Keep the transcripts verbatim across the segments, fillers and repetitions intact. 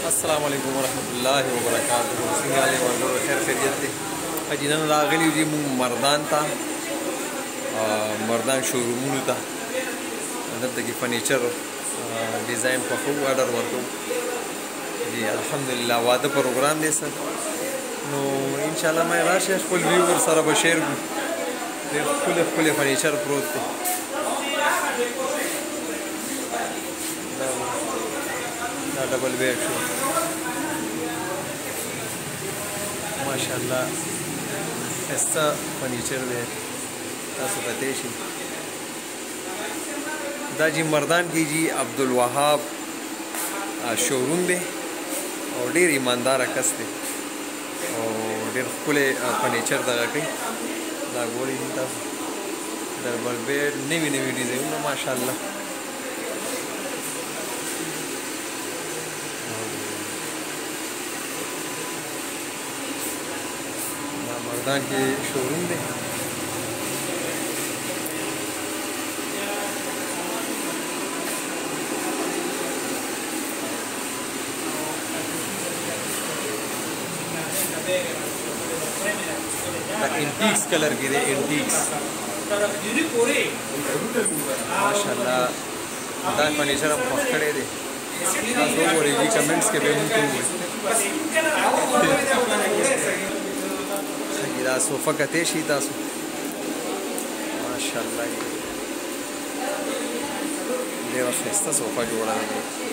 السلام علیکم ورحمۃ اللہ وبرکاتہ. څنګه حال ورلو خیر خیریت دی؟ اجي نن راغلی دي مونږ مردان ته مردان شورومونو ته دلته کې فرنیچر ډیزاین په خو آرډر ورکو دي. الحمدلله واده پروګرام دی سر نو ان شاء الله مې راشه خپل ویور سره به شیر کو د خپل خپل فرنیچر پروت دی. دا ډبل بیډ شو ماشاءالله خسته فرنیچر دی تاسو کته شي. دا جی مردان کی جی عبدل وهاب شوروم دی او ډیر ایماندار کس دی او ډیر خپل فرنیچر دغه کوي. دا ګوري تاسو ډبل بیډ نوی نوی ډیزاینونه ماشاءالله. مردان کې شوروم دی. انټیکس کلر کې دی انټیکس ماشاءالله. دا فرنیچر هم خوښ کړی دی. تاسو وګورئ دې کمنټس کې به موږ وګورئ. دا صوفه کته شي تاسو ماشاءالله ډیره ښایسته صوفه جوړه ده.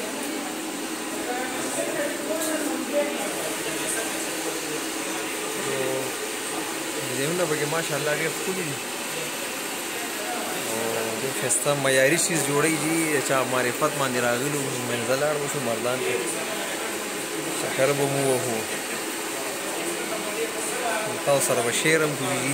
ډیزاینونه پکې ماشاءالله ډېر ښکلي دي او ډېر ښایسته معیاري چیز جوړوي دي. چا معرفت باندې راغلي وو منزل لاړ وشو مردان ته چکر به مو وهو تاسو سره به شیر هم کېږي.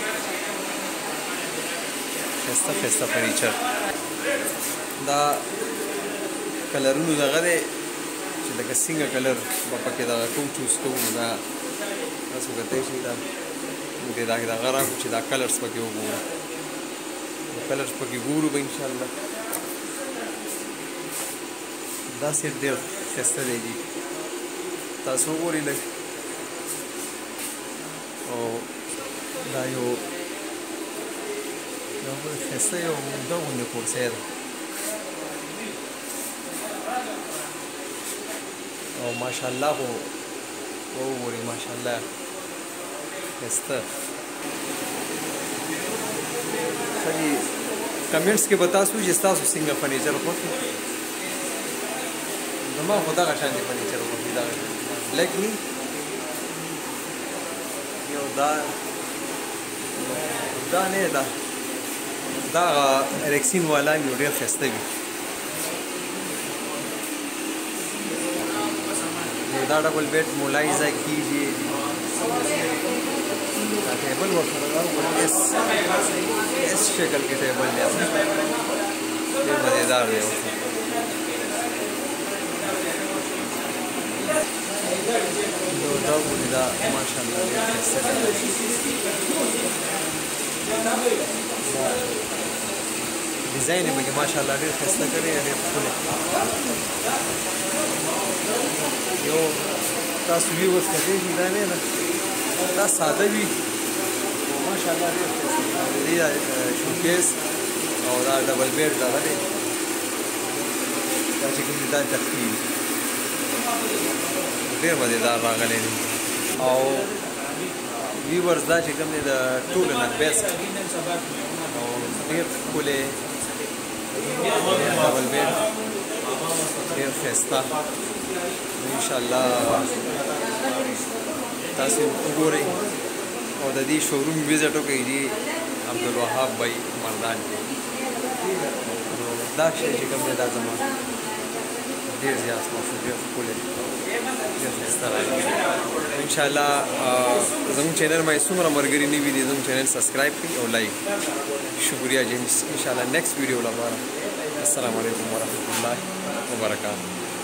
ښایسته ښایسته فرنیچر دا کلرونو دغه دی چې لکه څنګه کلر به پکې دغه کوم چوز کوو دا تاسو کتلی شئ. دا موږ دې دغه راکړو چې دا کلرس پکې وګورو کلرس پکې ګورو به انشاءالله. دا سیټ ډېر ښایسته دی جي تاسو وګورئ لږ. او دا یو دا ښایسته یو اوږده غوندې کورسۍ ده او ماشاءالله خو وګورئ ماشاءالله ښایسته. ښه جي کمنټس کې به تاسو چې ستاسو څنګه فرنیچر خوښ دی. زما خو دغه شان دی فرنیچر خوښ دی. دغه بلیک نی یو دا دا نه دا دا ریکسین والا یو ډېر ښایسته وي. دا ډبل بیډ مولای ځای کېږي. دا ټیبل ورسره راوړل ایس ایس شکل کې ټیبل دی ډېر مزېدار دی. دا ګورئ دا ماشاءالله ډېر ښایسته دی. ډیزاین یې پکې ماشاءالله ډېر ښایسته کړی دی ډېر ښکلی. یو تاسو وي اوس کتلی شئ دا نه ده دا ساده وي ماشاءالله ډېر ښایسته دی. شوکیس او دا ډبل بیډ دغه دی دا چې کوم دی دا تختې وي ډېر مزېدار راغلی دی. او ویورز دا چې کوم دی د ټولو نه بیسټ او ډېر ښکلی ډبل بیډ ډېر ښایسته. انشاءالله تاسو وګورئ او د دې شوروم وزټ وکړئ دي عبدالوهاب بھائی مردان کې. دا شی چې کوم دی دا زما ډېر زیات خوښ ډېر ښکلی ډېر ښایسته راغلی. انشاءالله زموږ چینل باندې څومره ملګري نوي دي زموږ چینل سبسکرایب کړئ او لایک. شکریہ جی. انشاءالله نیکسٹ ویډیو لپاره السلام علیکم ورحمۃ اللہ وبرکاتہ.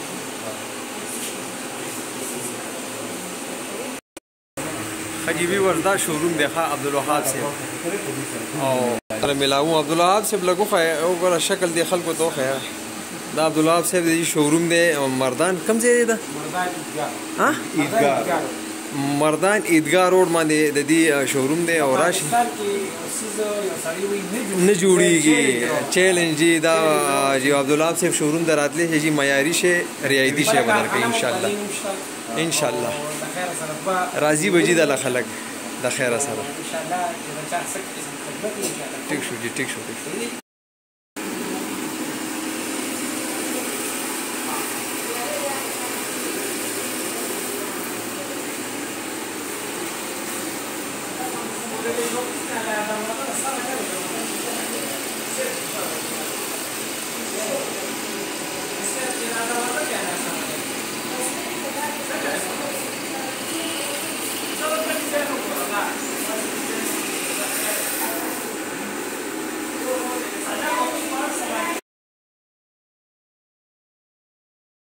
خجی ویور دا شوروم دی ښه عبدالوهاب صاحب او سره ملاوو عبدالوهاب صاحب لګو خو وګوره شکل دی خلکو ته وښیه دا عبدالوهاب صاحب د شوروم دی مردان کوم ځای دی دا مردان عیدګاه ها عیدګاه مردان عیدګاه روډ باندې د دې شوروم دی او راشي نه جوړیږي چیلنج دی دا چې عبدالوهاب صاحب شوروم د راتلې چې معیاري شي رعایتي شي ودر کوي ان شاء الله ان شاء الله راضي بجي د خلک د خیر سره ان شاء الله ټیک شو جی ټیک شو ټیک شو